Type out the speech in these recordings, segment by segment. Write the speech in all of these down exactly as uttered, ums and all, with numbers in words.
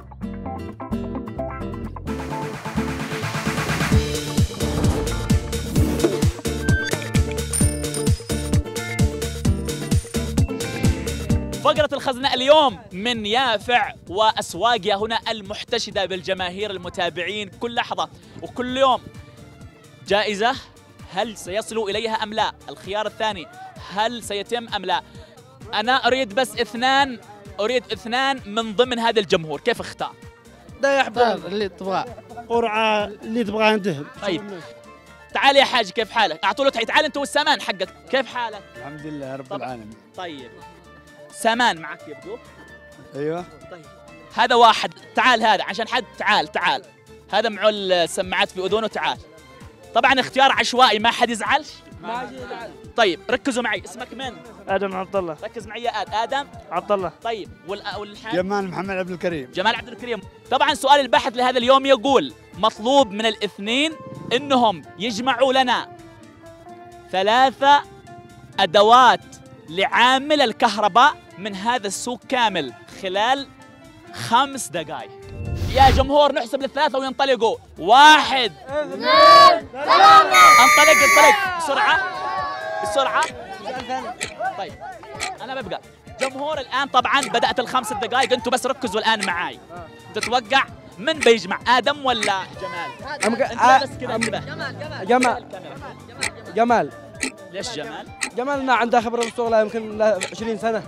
فقرة الخزنة اليوم من يافع وأسواقها هنا المحتشدة بالجماهير المتابعين كل لحظة وكل يوم. جائزة، هل سيصلوا إليها أم لا؟ الخيار الثاني، هل سيتم أم لا؟ أنا أريد بس اثنان، أريد اثنان من ضمن هذا الجمهور، كيف اختار؟ لا يحضر اللي تبغاه، قرعة اللي تبغاه انتهب. طيب تعال يا حاج، كيف حالك؟ أعطوا له تحية، تعال أنت والسامان حقك، كيف حالك؟ الحمد لله رب العالمين. طيب سامان معك يبدو؟ ايوه. طيب هذا واحد، تعال هذا عشان حد، تعال تعال هذا معه السماعات في اذنه، تعال. طبعا اختيار عشوائي، ما حد يزعلش؟ ما يزعل. طيب ركزوا معي، اسمك من؟ ادم عبد الله. ركز معي يا ادم. ادم عبد الله. طيب والحاج؟ جمال محمد عبد الكريم. جمال عبد الكريم. طبعا سؤال البحث لهذا اليوم يقول مطلوب من الاثنين انهم يجمعوا لنا ثلاثة ادوات لعامل الكهرباء من هذا السوق كامل خلال خمس دقائق. يا جمهور نحسب للثلاثة وينطلقوا. واحد اثنين ثلاثة. انطلق انطلق بسرعة بسرعة. طيب أنا ببقى جمهور الآن، طبعا بدأت الخمس دقائق، أنتم بس ركزوا الآن معاي. تتوقع من بيجمع، آدم ولا جمال؟ أنت بس كذا انتبه. جمال جمال جمال. ليش جمال؟ جمالنا عنده خبرة بالسوق لا يمكن له عشرين سنة.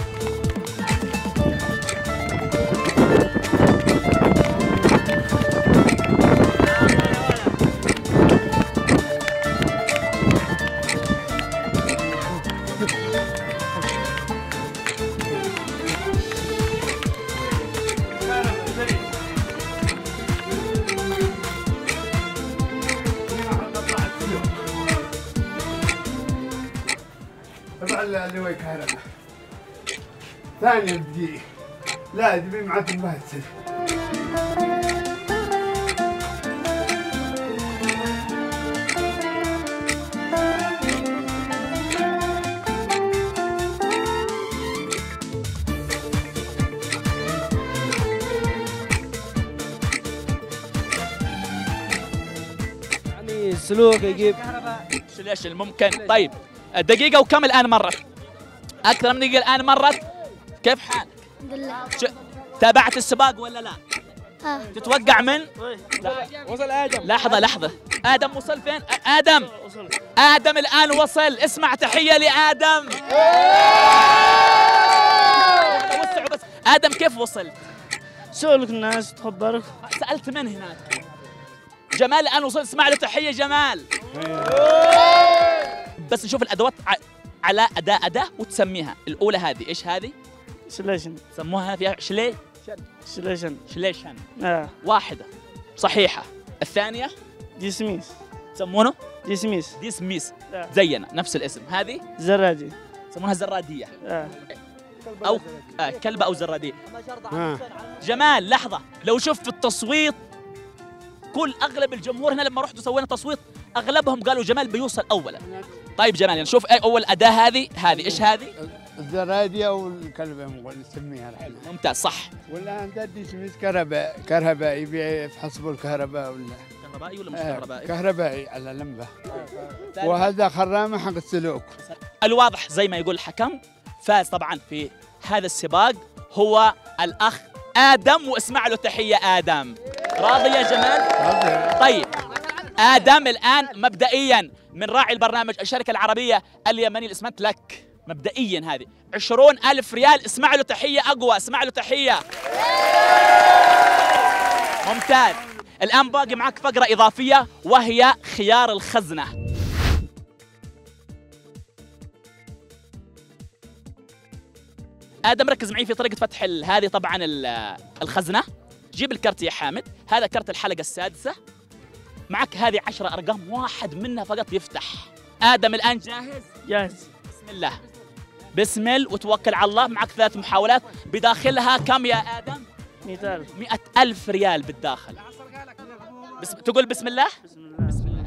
اللي هو كهرباء ثانية بدقيقة. لا تبي معك مبهتل. يعني السلوك يجيب ليش الممكن. طيب دقيقة وكم الآن مرت؟ أكثر من دقيقة الآن مرت. كيف حالك؟ الحمد لله. تابعت السباق ولا لا؟ اه. تتوقع من؟ وصل آدم. لحظة لحظة، آدم وصل فين؟ آدم آدم الآن وصل، اسمع تحية لآدم. وسعوا بس. آدم كيف وصلت؟ سؤالك الناس تخبرك. سألت من هناك؟ جمال الآن وصل، اسمع له تحية جمال. بس نشوف الأدوات على أداة أداة وتسميها. الأولى هذه إيش هذه؟ شليشن. سموها فيها شلي؟ شليشن. شليشن. آه. واحدة صحيحة. الثانية؟ ديسميس. يسمونه؟ ديسميس. ديسميس. آه. زينا نفس الاسم. هذه؟ زرادي. يسمونها زرادية. آه. أو آه كلبة أو زرادية. آه. جمال لحظة، لو شفت التصويت كل أغلب الجمهور هنا لما رحت سوينا تصويت أغلبهم قالوا جمال بيوصل أولا. طيب جمال نشوف يعني أول أداة هذه، هذه إيش هذه؟ الزرادية والكلبة نسميها الحين. ممتاز صح. ولا أنت تسميه كهرباء، كهرباء يبيع يفحصوا الكهرباء ولا كهربائي ولا مش آه كهربائي؟ كهربائي على لمبة. وهذا خرامة حق السلوك. الواضح زي ما يقول الحكم فاز طبعا في هذا السباق هو الأخ آدم، واسمع له تحية آدم. راضي يا جمال؟ طيب آدم الآن مبدئيا من راعي البرنامج الشركة العربية اليمني الإسمنت لك مبدئيا هذه عشرون ألف ريال. اسمع له تحية أقوى، اسمع له تحية. ممتاز. الآن باقي معك فقرة إضافية وهي خيار الخزنة. آدم ركز معي في طريقة فتح هذه طبعا الخزنة. جيب الكرت يا حامد، هذا كرت الحلقة السادسة. معك هذه عشرة أرقام، واحد منها فقط يفتح. آدم الآن جاهز؟ جاهز. بسم الله بسم الله وتوكل على الله. معك ثلاث محاولات، بداخلها كم يا آدم؟ مئة ألف. مئة ألف ريال بالداخل. بس تقول بسم الله؟ بسم الله. بسم الله.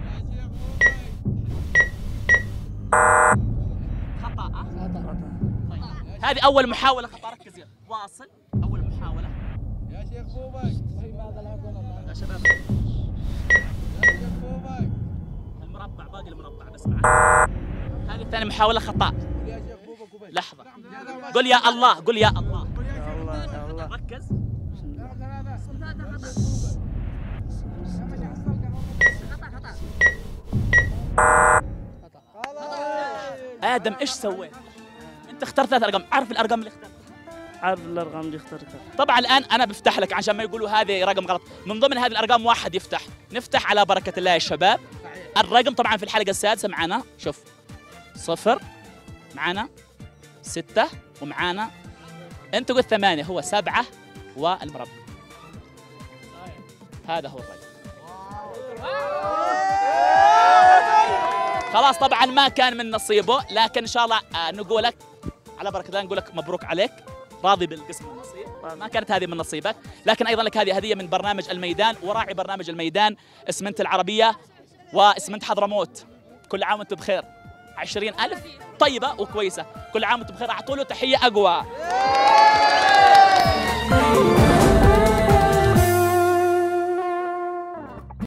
خطأ. خطأ. طيب هذه أول محاولة خطأ، ركز. واصل أول محاولة. يا شباب المربع باقي المربع بس معاه. هذه ثاني محاولة خطأ. لحظة قل يا الله قل يا الله. ركز. آدم إيش سويت؟ أنت اخترت ثلاث أرقام، عارف الأرقام اللي اخترتها؟ عارف الارقام اللي اخترتها. طبعا الآن أنا بفتح لك عشان ما يقولوا هذه رقم غلط، من ضمن هذه الأرقام واحد يفتح، نفتح على بركة الله يا شباب. الرقم طبعا في الحلقة السادسة معنا شوف صفر، معنا ستة، ومعانا أنت قلت ثمانية، هو سبعة والمربع. هذا هو الرقم. خلاص طبعا ما كان من نصيبه، لكن ان شاء الله نقول لك على بركه الله، نقول لك مبروك عليك، راضي بالقسم النصيب. ما كانت هذه من نصيبك، لكن ايضا لك هذه هديه من برنامج الميدان، وراعي برنامج الميدان اسمنت العربيه واسمنت حضرموت. كل عام وانتم بخير. عشرين ألف طيبه وكويسه، كل عام وانتم بخير. اعطوا له تحيه اقوى.